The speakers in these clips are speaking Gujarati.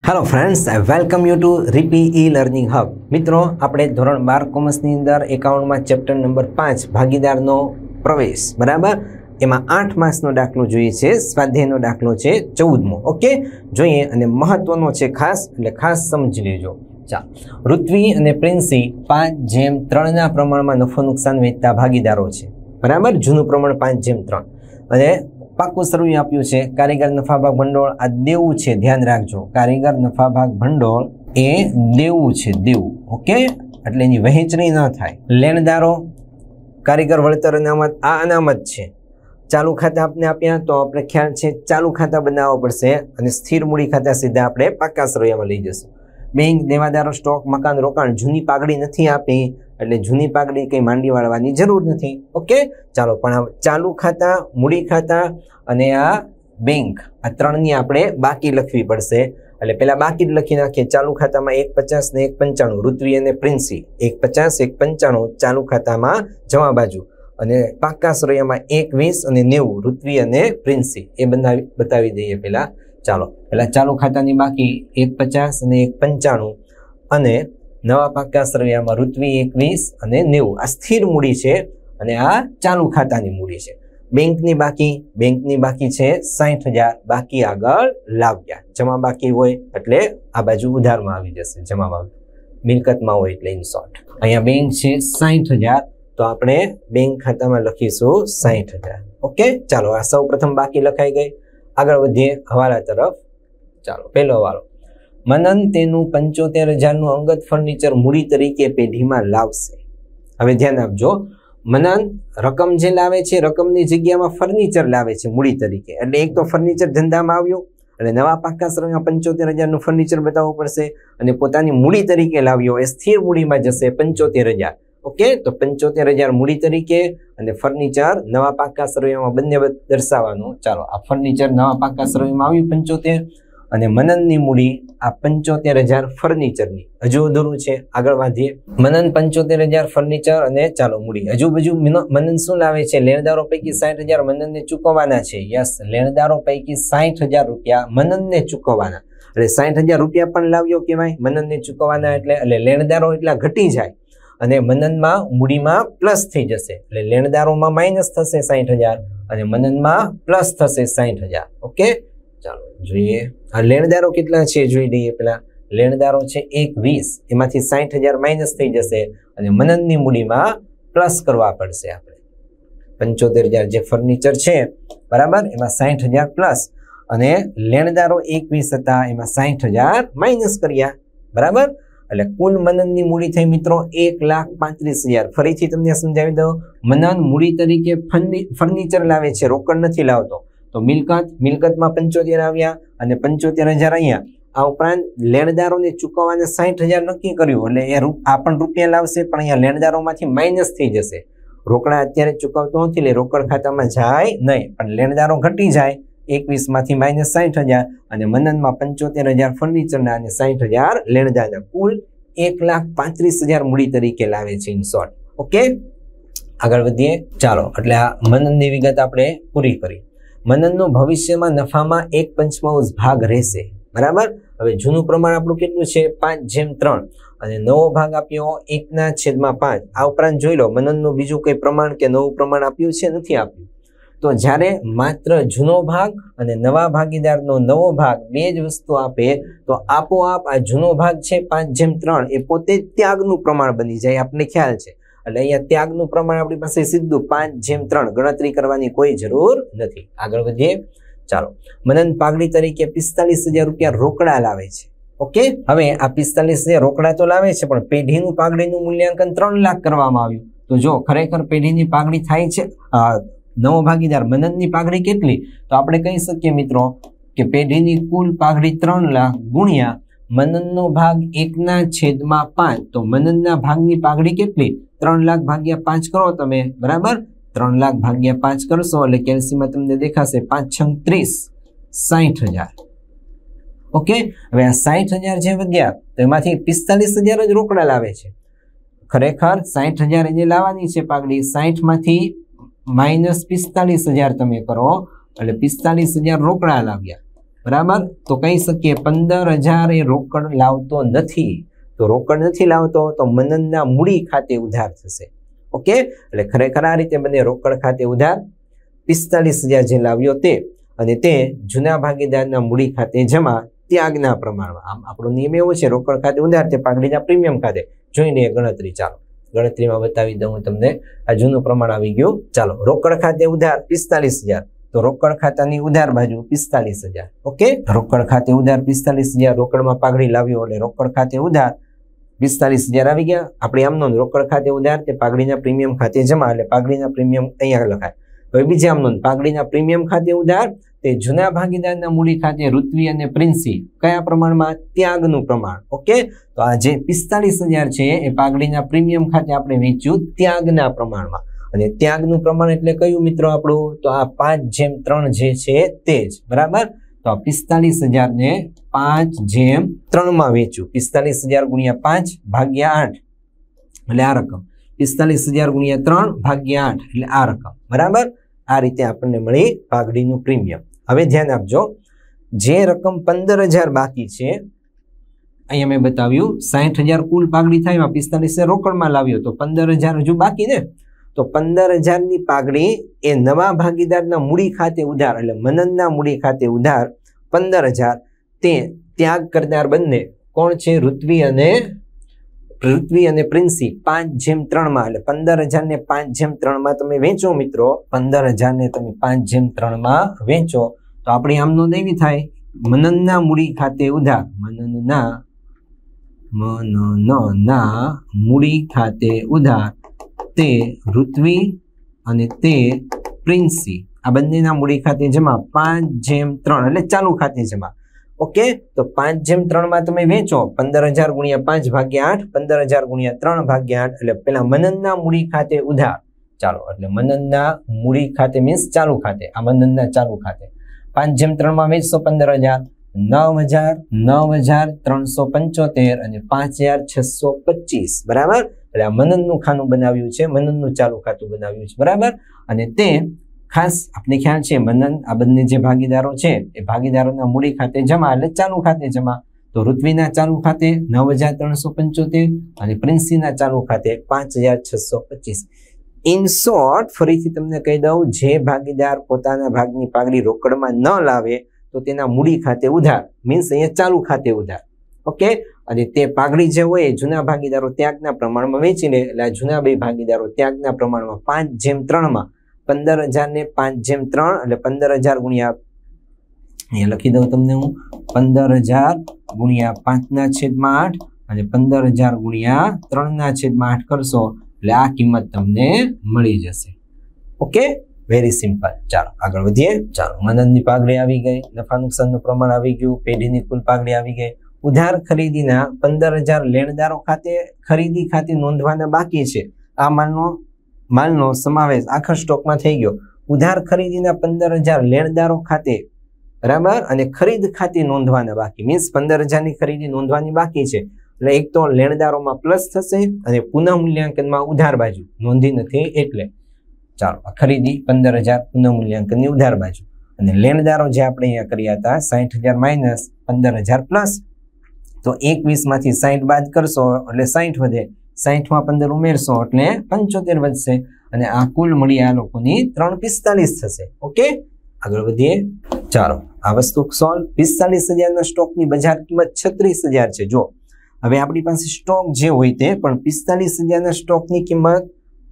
Hello friends, welcome you to RP e learning hub. મિત્રો, આપણે ધોરણ 12 કોમર્સની અંદર એકાઉન્ટમાં ચેપ્ટર નંબર 5 ભાગીદારનો પ્રવેશ, બરાબર, એમાં 8 માર્ક્સનો દાખલો જોઈએ છે। સ્વાધ્યાયનો દાખલો છે 14મો। ઓકે, જોઈએ અને મહત્વનો છે ખાસ, એટલે ખાસ સમજી લેજો। ચાલો, ઋત્વી અને પ્રિન્સી 5:3 ના પ્રમાણમાં નફો નુકસાન વહેંચતા ભાગીદારો છે, બરાબર। જૂનું પ્રમાણ 5:3 અને પાકું શરૂ આપ્યું છે। કારીગર નફા ભાગ ભંડોળ આ દેવું છે, ધ્યાન રાખજો। કારીગર નફા ભાગ ભંડોળ એ દેવું છે, દેવું। ઓકે, એટલે એની વહેંચણી ન થાય। લેણદારો કારીગર વળતર અનામત આ અનામત છે। ચાલુ ખાતા આપને આપ્યા તો આપણે ખ્યાલ છે ચાલુ ખાતા બનાવવા પડશે અને સ્થિર મૂડી ખાતા સીધા આપણે પાકા સરવૈયામાં લઈ જશું। બેંક દેવાદારો સ્ટોક મકાન રોકાણ જૂની પાઘડી નથી આપી એટલે જૂની પાઘડી કઈ માંડી વાળવાની જરૂર નથી। ઓકે, ચાલો, પણ ચાલુ ખાતા મૂડી ખાતા અને આ બેંક આ ત્રણની આપણે બાકી લખવી પડશે। એટલે પેલા બાકી જ લખી નાખીએ। ચાલુ ખાતામાં 150 ને 195 ઋત્વી અને પ્રિન્સી 150 195 ચાલુ ખાતામાં જમા બાજુ અને પાકા સરવૈયામાં 120 અને 90 ઋત્વી અને પ્રિન્સી એ બતાવી દઈએ પેલા। ચાલો, પેલા ચાલુ ખાતાની બાકી 150 અને 195 અને નવા પાકા સરવૈયામાં ઋત્વી 21 અને 90 આ સ્થિર મૂડી છે અને આ ચાલુ ખાતાની મૂડી છે। બેંકની બાકી છે 60,000 બાકી આગળ લાવ્યા। જમા બાકી હોય એટલે આ બાજુ ઉધારમાં આવી જશે, જમા મિલકતમાં હોય એટલે ઇન શોર્ટ અહીંયા બેંક છે 60,000 તો આપણે બેંક ખાતામાં લખીશું 60,000। ઓકે, ચાલો, આ સૌ પ્રથમ બાકી લખાઈ ગઈ। આગળ વધીએ હવાલા તરફ। ચાલો, પહેલો હવાલો, મનન તેનું 75,000નું અંગત ફર્નિચર મૂડી તરીકે પેઢીમાં લાવશે। હવે ધ્યાન આપજો, મનન રકમ જે લાવે છે રકમની જગ્યામાં ફર્નિચર લાવે છે મૂડી તરીકે। એટલે એક તો ફર્નિચર ધંધામાં આવ્યું એટલે નવા પાકા સરવૈયામાં 75,000નું ફર્નિચર બતાવવું પડશે અને પોતાની મૂડી તરીકે લાવ્યો એ સ્થિર મૂડીમાં જશે 75,000। ઓકે, તો 75,000 મૂડી તરીકે અને ફર્નિચર નવા પાકા સરવૈયામાં બંને દર્શાવવાનું। ચાલો, આ ફર્નિચર નવા પાકા સરવૈયામાં આવ્યું 75 અને મનનની મૂડી આ 75,000 ફર્નિચરની હજુ અધૂરું છે। આગળ વધીએ, મનન 75,000 ફર્નિચર અને ચાલો મૂડી હજુ મનન શું લાવે છે? લેણદારો પૈકી 60,000 મનનને ચૂકવવાના છે। યસ, લેણદારો પૈકી 60,000 રૂપિયા મનનને ચૂકવવાના, એટલે 60,000 રૂપિયા પણ લાવ્યો કહેવાય મનનને ચૂકવવાના। એટલે લેણદારો એટલા ઘટી જાય અને મનનમાં મૂડીમાં પ્લસ થઈ જશે, એટલે લેણદારોમાં માઇનસ થશે 60,000 અને મનનમાં પ્લસ થશે 60,000। ઓકે, ચાલો જોઈએ આ લેણદારો કેટલા છે જોઈ લઈએ। પેલા લેણદારો છે 120, એમાંથી 60,000 માઇનસ થઈ જશે અને મનનની મૂડીમાં પ્લસ કરવા પડશે આપણે। 75,000 જે ફર્નિચર છે, બરાબર, એમાં 60,000 પ્લસ અને લેણદારો 21 હતા એમાં 60,000 માઇનસ કર્યા, બરાબર। એટલે કુલ મનનની મૂડી થઈ મિત્રો 1,35,000। ફરીથી તમને સમજાવી દઉં, મનન મૂડી તરીકે ફર્નિચર લાવે છે, રોકડ નથી લાવતો, તો મિલકતમાં 75 આવ્યા અને 75,000 અહીંયા। આ ઉપરાંત લેણદારોને ચૂકવવાને 60,000 નક્કી કર્યું એટલે એ આ પણ રૂપિયા લાવશે પણ અહીંયા લેણદારોમાંથી માઇનસ થઈ જશે। રોકડા અત્યારે ચૂકવતો નથી એટલે રોકડ ખાતામાં જાય નહીં, પણ લેણદારો ઘટી જાય 21 માંથી માઇનસ 60,000 અને મનનમાં 75,000 ફર્નિચરના અને 60,000 લેણદારના, કુલ 1,35,000 મૂડી તરીકે લાવે છે ઇન શોર્ટ। ઓકે, આગળ વધીએ। ચાલો, એટલે આ મનનની વિગત આપણે પૂરી કરી। મનનનો ભવિષ્યમાં નફામાં 1/5 ભાગ રહેશે, બરાબર। હવે જૂનું પ્રમાણ આપણું કેટલું છે? 5:3 અને નવો ભાગ આપ્યો 1/5। આ ઉપરાંત જોઈ લો મનનનું બીજું કઈ પ્રમાણ કે નવું પ્રમાણ આપ્યું છે? નથી આપ્યું। તો જ્યારે માત્ર જૂનો ભાગ અને નવા ભાગીદારનો નવો ભાગ બે જ વસ્તુ આપે તો આપોઆપ આ જૂનો ભાગ છે 5:3 એ પોતે ત્યાગનું પ્રમાણ બની જાય, આપણને ખ્યાલ છે। એટલે અહીંયા ત્યાગનું પ્રમાણ આપણી પાસે સીધું 5:3, ગણતરી કરવાની કોઈ જરૂર નથી। આગળ વધીએ, ચાલો, મનન પાઘડી તરીકે 45,000 રૂપિયા રોકડા લાવે છે। ઓકે, હવે આ 45,000 રોકડા તો લાવે છે પણ પેઢીનું પાઘડીનું મૂલ્યાંકન 3 લાખ કરવામાં આવ્યું। તો જો ખરેખર પેઢીની પાઘડી થાય છે, નવો ભાગીદાર મનનની પાઘડી કેટલી? તો આપણે કહી શકીએ મિત્રો કે પેઢીની કુલ પાઘડી 3 લાખ ગુણ્યા મનનનો ભાગ 1/5, તો મનનના ભાગની પાઘડી કેટલી? 3 લાખ ભાગ્યા 5 કરો તમે, બરાબર। 3 લાખ ભાગ્યા 5 કરશો એટલે કેલ્સીમાં તમને દેખાશે 5×6 = 60,000। ઓકે, હવે આ 60,000 જે વધ્યા તો એમાંથી 45,000 જ રોકડા લાવે છે। ખરેખર 60,000 એને લાવવાની છે પાઘડી, 60 માંથી માઇનસ 45,000 તમે કરો એટલે 45,000 રોકડા લાવ્યા બરાબર. તો કહી શકીએ 15,000 એ રોકડ લાવતો નથી. તો રોકડ નથી લાવતો તો મનનના મૂડી ખાતે ઉધાર થશે. ઓકે, એટલે ખરેખર આ રીતે બને રોકડ ખાતે ઉધાર 45,000 જે લાવ્યો તે, અને તે જૂના ભાગીદારના મૂડી ખાતે જમા ત્યાગના પ્રમાણમાં. આમ આપણો નિયમ એવો છે, રોકડ ખાતે ઉધાર તે પાઘડીના પ્રીમિયમ ખાતે. જોઈ લઈએ ગણતરી. ચાલો ગણતરીમાં બતાવી દઉં તમને. આ જૂનું પ્રમાણ આવી ગયું. ચાલો, રોકડ ખાતે ઉધાર 45,000. તો રોકડ ખાતાની ઉધાર બાજુ 45,000. ઓકે, રોકડ ખાતે ઉધાર 45,000, રોકડમાં પાઘડી લાવ્યો એટલે રોકડ ખાતે ઉધાર 45,000 આવી ગયા. આપણે આમનો રોકડ ખાતે ઉધાર તે પાઘડીના પ્રીમિયમ ખાતે જમા, એટલે પાઘડીના પ્રીમિયમ અહીંયા લખાય. હવે બીજા આમનો પાઘડીના પ્રીમિયમ ખાતે ઉધાર તે જૂના ભાગીદારના મૂડી ખાતે ઋત્વી અને પ્રિન્સી કયા પ્રમાણમાં? ત્યાગનું પ્રમાણ. ઓકે, તો આ જે 45,000 છે એ પાઘડીના પ્રીમિયમ ખાતે આપણે વેચ્યું ત્યાગના પ્રમાણમાં. અને ત્યાગનું પ્રમાણ એટલે કયું મિત્રો આપણું? તો આ 5/3 જે છે તે જ. બરાબર. તો 45,000 ને 5/3 માં વેચ્યું. 45,000 ગુણ્યા 5 ભાગ્યા 8 એટલે આ રકમ. 45,000 ગુણ્યા 3 ભાગ્યા 8 એટલે આ રકમ. બરાબર. આ રીતે આપણને મળી પાઘડીનું પ્રીમિયમ. હવે ધ્યાન આપજો, જે રકમ 15,000 બાકી છે, અહીંયા મેં બતાવ્યું 60,000 કુલ પાઘડી થાય, 45,000 રોકડમાં લાવ્યો તો 15,000 હજુ બાકી ને. તો 15,000 ની પાઘડી એ નવા ભાગીદારના મૂડી ખાતે ઉધાર, એટલે મનનના મૂડી ખાતે ઉધાર 15,000 તે ત્યાગ કરનાર બંને કોણ છે? ઋત્વી અને પ્રિન્સી 5/3 માં. એટલે 15,000 ને 5/3 માં તમે વેચો મિત્રો. 15,000 ને તમે 5/3 માં વેચો તો આપણી આમનો એવી થાય મનનના મૂડી ખાતે ઉધાર. મનનના મૂડી ખાતે ઉધાર તે ઋત્વી અને તે પ્રિન્સી આ બંનેના મૂડી ખાતે જમા 5/3 એટલે ચાલુ ખાતે જમા. ઓકે, તો 5/3 માં તમે વેચો 15,000 ગુણ્યા 5 ભાગ્યા 8, 15,000 ગુણ્યા 3 ભાગ્યા 8 એટલે પેલા મનનના મૂડી ખાતે ઉધાર. ચાલો, એટલે મનનના મૂડી ખાતે મીન્સ ચાલુ ખાતે. આ મનનના ચાલુ ખાતે 5/3 માં વેચશો 15,000, 9,375 અને 5,625. બરાબર. એટલે આ મનનનું ખાનું બનાવ્યું છે, મનનનું ચાલુ ખાતું બનાવ્યું છે. બરાબર. અને તે ખાસ આપણે ખ્યાલ છે મનન આ બંને જે ભાગીદારો છે એ ભાગીદારોના મૂડી ખાતે જમા એટલે ચાલુ ખાતે જમા. તો ઋત્વીના ચાલુ ખાતે 9,375 અને પ્રિન્સીના ચાલુ ખાતે 5,625. ઇન શોર્ટ ફરીથી તમને કહી દઉં, જે ભાગીદાર પોતાના ભાગની પાઘડી રોકડમાં ન લાવે તો તેના મૂડી ખાતે ઉધાર મીન્સ અહીંયા ચાલુ ખાતે ઉધાર. ઓકે, અને તે પાઘડી જે હોય જૂના ભાગીદારો ત્યાગના પ્રમાણમાં વેચી લે. એટલે આ જૂના બે ભાગીદારો ત્યાગના પ્રમાણમાં 5/3 માં 15,000 ને 5/3 એટલે 15,000 ગુણ્યા અહીંયા લખી દઉં તમને હું 15,000 ગુણ્યા 5/8 અને 15,000 ગુણ્યા 3/8 કરશો એટલે આ કિંમત તમને મળી જશે. Okay, very simple. ચાલો આગળ વધીએ. ચાલો, મનનની પાઘડી આવી ગઈ, નફા નુકસાનનું પ્રમાણ આવી ગયું, પેઢીની કુલ પાઘડી આવી ગઈ. ઉધાર ખરીદીના 15,000 લેણદારો ખાતે ખરીદી ખાતે નોંધવાના બાકી છે. આ માલનો સમાવેશ આખા સ્ટોકમાં થઈ ગયો. ઉધાર ખરીદીના 15,000 લેણદારો ખાતે, બરાબર, અને ખરીદ ખાતે નોંધવાના બાકી મીન્સ 15,000 ની ખરીદી નોંધવાની બાકી છે. એટલે એક તો લેણદારોમાં પ્લસ થશે અને પુનઃ મૂલ્યાંકનમાં ઉધાર બાજુ નોંધી નથી એટલે. ચાલો, ખરીદી 15,000 પુનઃ મૂલ્યાંકનની ઉધાર બાજુ, અને લેણદારો જે આપણે અહીંયા કર્યા હતા 60,000 માઇનસ 15,000 પ્લસ. તો 21 માંથી 60 બાદ કરશો એટલે 60 વધે, 60 માં 15 ઉમેરશો એટલે 75 વધશે, અને આ કુલ મળી આ લોકોની 345 થશે. ઓકે, આગળ વધીએ. ચાલો, આ વસ્તુ સોલ્વ. 45,000 ના સ્ટોકની બજાર કિંમત 36,000 છે. જો હવે આપણી પાસે સ્ટોક જે હોય તે પણ 45,000 ના સ્ટોકની કિંમત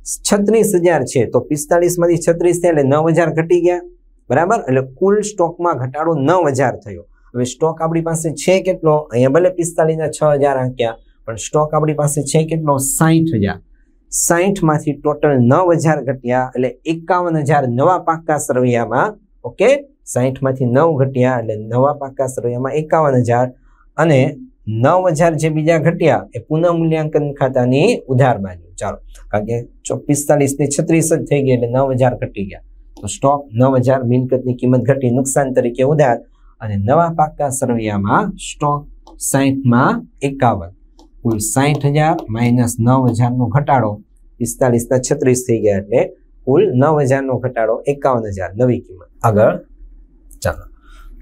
36,000 છે. તો 45 માંથી 36 થાય એટલે 9,000 ઘટી ગયા. બરાબર. એટલે કુલ સ્ટોકમાં ઘટાડો 9,000 થયો. હવે સ્ટોક આપણી પાસે છે કેટલો? અહીંયા ભલે 45 ના 6,000 આંક્યા પણ સ્ટોક આપણી પાસે છે કેટલો? 60,000. 60 માંથી ટોટલ 9,000 ઘટ્યા એટલે 51,000 નવા પાકા સરવૈયામાં. ઓકે, 60 માંથી 9 ઘટ્યા એટલે નવા પાકા સરવૈયામાં 51,000, અને 9,000 જે બીજા ઘટ્યા એ પુનઃ મૂલ્યાંકન ખાતાની ઉધાર બાજુ. ચાલો, કારણ કે 45 ને 36 જ થઈ ગયા એટલે 9,000 ઘટી ગયા. તો સ્ટોક 9,000 મિલકતની કિંમત ઘટી નુકસાન તરીકે ઉધાર, અને નવા પાકા સરવૈયામાં સ્ટોક 60 માં 51, કુલ 60,000 માઇનસ 9,000 નો ઘટાડો 45 ના 36 થઈ ગયા એટલે કુલ 9,000 નો ઘટાડો 51,000 નવી કિંમત. આગળ ચાલો,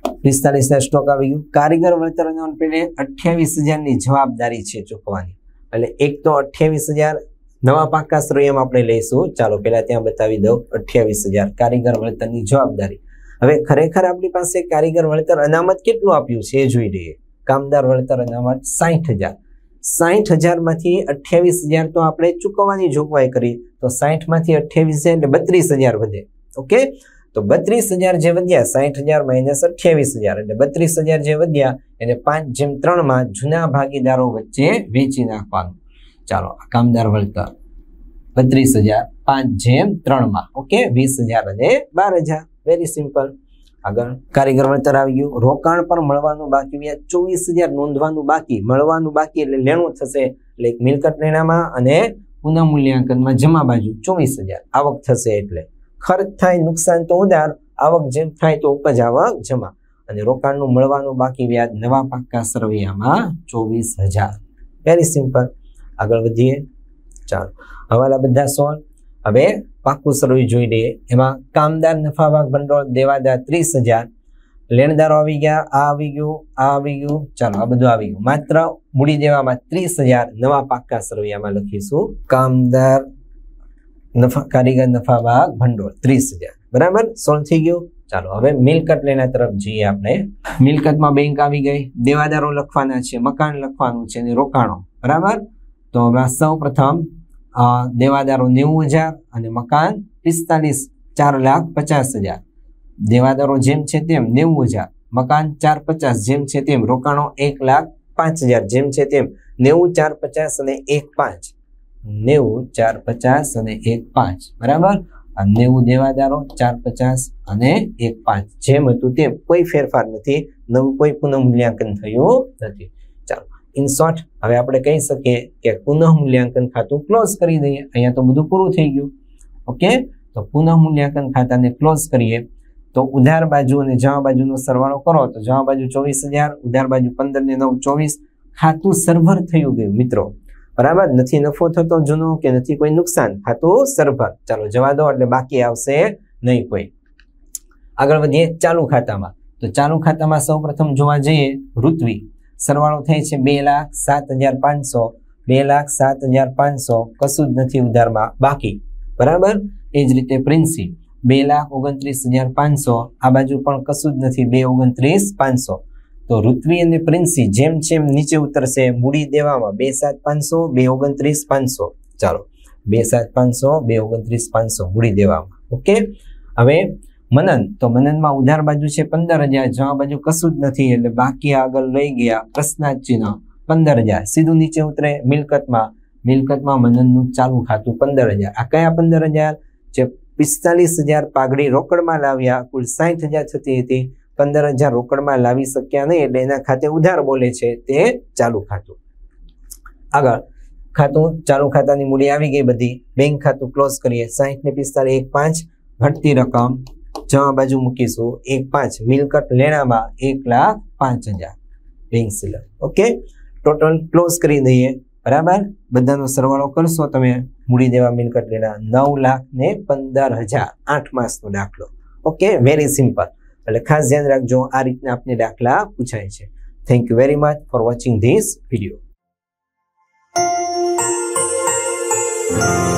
45,000 સ્ટોક આવી ગયું. કારીગર વળતર અનામત પેટે 28,000 ની જવાબદારી છે ચૂકવવાની. એટલે એક તો 28,000 નવા પાકા શ્રેયમાં આપણે લઈશું. ચાલો પેલા ત્યાં બતાવી દઉં. 28,000 કારીગર વળતરની જવાબદારી. હવે ખરેખર આપણી પાસે કારીગર વળતર અનામત કેટલું આપ્યું છે એ જોઈ લઈએ. કામદાર વળતર અનામત 60,000. 60,000 માંથી 28,000 તો આપણે ચૂકવવાની જોગવાઈ કરી, તો 60 માંથી 28,000 એટલે 32,000 વધે. ઓકે, તો 32,000 જે વધ્યા, 60,000 માઇનસ 28,000 એટલે 32,000 જે વધ્યા એને 5/3 માં જૂના ભાગીદારો વચ્ચે વેચી નાખવાનું. ચાલો કામદાર વળતર 32,000 5/3 માં. ઓકે, 20,000 અને 12,000. Very simple. આગળ કારીગર વળતર આવી ગયું. રોકાણ પર મળવાનું બાકી વ્યાજ 24,000 નોંધવાનું બાકી. મળવાનું બાકી એટલે લેણું થશે, એટલે એક મિલકત લેણામાં અને પુનઃ મૂલ્યાંકનમાં જમા બાજુ 24,000 આવક થશે. એટલે ખર્ચ થાય નુકસાન તો ઉધાર, આવક જેમ થાય તો ઉપજ આવક જમા. અને રોકાણનું મળવાનું બાકી વ્યાજ નવા પાકા સરવૈયામાં 24,000. Very simple. આગળ વધીએ. ચાલો હવાલા બધા સોલ્વ. હવે પાકું સરવૈયું જોઈ લઈએ. એમાં કામદાર નફા ભાગ ભંડોળ દેવાદાર 30,000. લેણદારો આવી ગયા, આ આવી ગયું, આ આવી ગયું. ચાલો આ બધું આવી ગયું. માત્ર મૂડી દેવામાં 30,000 નવા પાકા સરવૈયામાં લખીશું. કામદાર નફા કારીગર નફા ભાગ ભંડોળ 30,000. બરાબર, સોલ્વ થઈ ગયું. ચાલો હવે મિલકત લેના તરફ જઈએ આપણે. મિલકતમાં બેંક આવી ગઈ, દેવાદારો લખવાના છે, મકાન લખવાનું છે અને રોકાણો. બરાબર, તો હવે સૌ પ્રથમ દેવાદારો 90,000 અને મકાન 4,50,000. દેવાદારો જેમ છે તેમ 90,000, મકાન 450 જેમ છે તેમ, રોકાણો 1,05,000 જેમ છે તેમ, 90, 450 અને 1,5. 90, 450 અને 1,5. બરાબર, આ 90 દેવાદારો, 450 અને 1,5 જેમ હતું તેમ, કોઈ ફેરફાર નથી, નવું કોઈ પુનઃ મૂલ્યાંકન થયું નથી. ચાલો ઇન શોર્ટ હવે આપણે કહી શકીએ કે પુનઃ મૂલ્યાંકન ખાતું ક્લોઝ કરી દઈએ. અહીંયા તો બધું પૂરું થઈ ગયું. ઓકે, તો પુનઃ મૂલ્યાંકન ખાતાને ક્લોઝ કરીએ તો ઉધાર બાજુ અને જમા બાજુનો સરવાળો કરો તો જમા બાજુ 24,000, ઉધાર બાજુ 15 ને 9 24. ખાતું સરભર થયું ગયું મિત્રો. બરાબર, નથી નફો થતો જૂનો કે નથી કોઈ નુકસાન, ખાતું સરભર. ચાલો જવા દો એટલે બાકી આવશે નહીં કોઈ. આગળ વધીએ ચાલુ ખાતામાં. તો ચાલુ ખાતામાં સૌ પ્રથમ જોવા જઈએ ઋત્વી. સરવાળો થાય છે 2,07,500. 2,07,500 કશું જ નથી ઉધારમાં બાકી. બરાબર, એ જ રીતે પ્રિન્સી 2,29,500. આ બાજુ પણ કશું જ નથી, 2,29,500. તો ઋત્વી અને પ્રિન્સી જેમ જેમ નીચે ઉતરશે મૂડી દેવામાં 2,07,500, 2,29,500. ચાલો 2,07,500, 2,29,500 મૂડી દેવામાં. ઓકે, હવે મનન. તો મનનમાં ઉધાર બાજુ છે 15,000, જમા બાજુ કશું જ નથી એટલે બાકી આગળ લઈ ગયા પ્રશ્નાર્થ ચિહ્ન 15,000. સીધું નીચે ઉતરે મિલકતમાં. મિલકતમાં મનનનું ચાલુ ખાતું 15,000. આ કયા 15,000? જે 45,000 પાઘડી રોકડમાં લાવ્યા, કુલ 60,000 થતી હતી. 15,000 રોકડમાં લાવી શક્યા નહીં એટલે એના ખાતે ઉધાર બોલે છે, તે ચાલુ ખાતું. આગળ ખાતું ચાલુ ખાતાની મૂડી આવી ગઈ બધી. બેંક ખાતું ક્લોઝ કરીએ. 60 ને 45 1,5. ઘટતી રકમ જમા બાજુ મૂકીશું 1,5. મિલકત લેણામાં 1,05,000 બેંક સિલર. ઓકે, ટોટલ ક્લોઝ કરી દઈએ. બરાબર, બધાનો સરવાળો કરશો તમે મૂડી દેવા મિલકત લેણા 9,15,000. 8 માસનો દાખલો. Okay, very simple. એટલે ખાસ ધ્યાન રાખજો, આ રીતના આપને દાખલા પૂછાય છે. Thank you very much for watching this video.